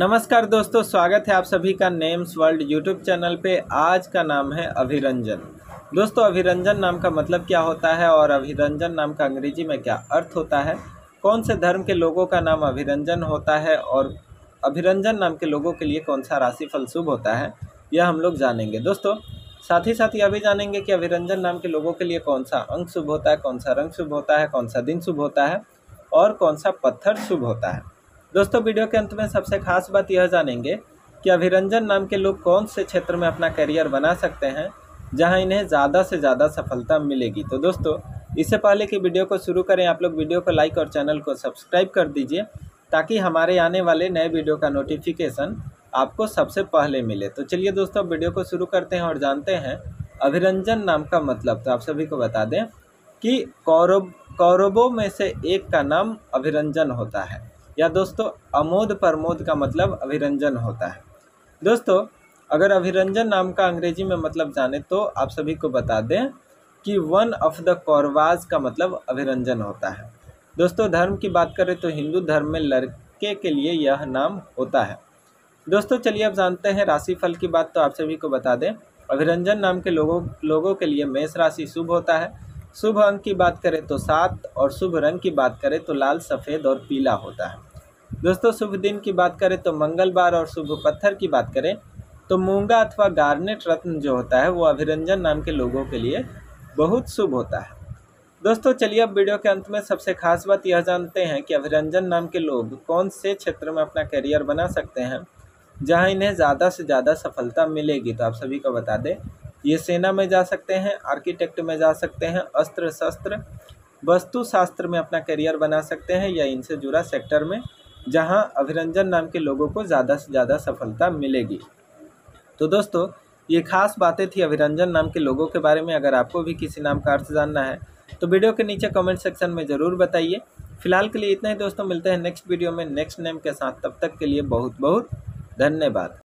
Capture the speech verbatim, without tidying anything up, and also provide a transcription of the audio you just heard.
नमस्कार दोस्तों, स्वागत है आप सभी का नेम्स वर्ल्ड यूट्यूब चैनल पे। आज का नाम है अभिरंजन। दोस्तों, अभिरंजन नाम का मतलब क्या होता है और अभिरंजन नाम का अंग्रेजी में क्या अर्थ होता है, कौन से धर्म के लोगों का नाम अभिरंजन होता है और अभिरंजन नाम के लोगों के लिए कौन सा राशिफल शुभ होता है, यह हम लोग जानेंगे। दोस्तों, साथ ही साथ यह भी जानेंगे कि अभिरंजन नाम के लोगों के लिए कौन सा अंक शुभ होता है, कौन सा रंग शुभ होता है, कौन सा दिन शुभ होता है और कौन सा पत्थर शुभ होता है। दोस्तों, वीडियो के अंत में सबसे खास बात यह जानेंगे कि अभिरंजन नाम के लोग कौन से क्षेत्र में अपना करियर बना सकते हैं जहां इन्हें ज़्यादा से ज़्यादा सफलता मिलेगी। तो दोस्तों, इससे पहले कि वीडियो को शुरू करें, आप लोग वीडियो को लाइक और चैनल को सब्सक्राइब कर दीजिए ताकि हमारे आने वाले नए वीडियो का नोटिफिकेशन आपको सबसे पहले मिले। तो चलिए दोस्तों, वीडियो को शुरू करते हैं और जानते हैं अभिरंजन नाम का मतलब। तो आप सभी को बता दें कि कौरव कौरवों में से एक का नाम अभिरंजन होता है, या दोस्तों अमोद प्रमोद का मतलब अभिरंजन होता है। दोस्तों, अगर अभिरंजन नाम का अंग्रेजी में मतलब जाने तो आप सभी को बता दें कि वन ऑफ द कौरवाज का मतलब अभिरंजन होता है। दोस्तों, धर्म की बात करें तो हिंदू धर्म में लड़के के लिए यह नाम होता है। दोस्तों, चलिए अब जानते हैं राशिफल की बात। तो आप सभी को बता दें अभिरंजन नाम के लोगों लोगों के लिए मेष राशि शुभ होता है। शुभ अंक की बात करें तो सात और शुभ रंग की बात करें तो लाल, सफ़ेद और पीला होता है। दोस्तों, शुभ दिन की बात करें तो मंगलवार और शुभ पत्थर की बात करें तो मूंगा अथवा गार्नेट रत्न जो होता है वो अभिरंजन नाम के लोगों के लिए बहुत शुभ होता है। दोस्तों, चलिए अब वीडियो के अंत में सबसे खास बात यह जानते हैं कि अभिरंजन नाम के लोग कौन से क्षेत्र में अपना करियर बना सकते हैं जहां इन्हें ज़्यादा से ज़्यादा सफलता मिलेगी। तो आप सभी को बता दें, ये सेना में जा सकते हैं, आर्किटेक्ट में जा सकते हैं, अस्त्र शस्त्र वस्तु शास्त्र में अपना करियर बना सकते हैं या इनसे जुड़ा सेक्टर में जहां अभिरंजन नाम के लोगों को ज़्यादा से ज़्यादा सफलता मिलेगी। तो दोस्तों, ये खास बातें थी अभिरंजन नाम के लोगों के बारे में। अगर आपको भी किसी नाम का अर्थ जानना है तो वीडियो के नीचे कमेंट सेक्शन में ज़रूर बताइए। फिलहाल के लिए इतना ही दोस्तों, मिलते हैं नेक्स्ट वीडियो में नेक्स्ट नेम के साथ। तब तक के लिए बहुत बहुत धन्यवाद।